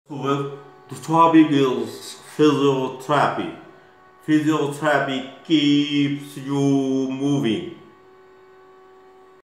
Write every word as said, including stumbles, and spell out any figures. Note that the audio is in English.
Well, the topic is physiotherapy. Physiotherapy keeps you moving.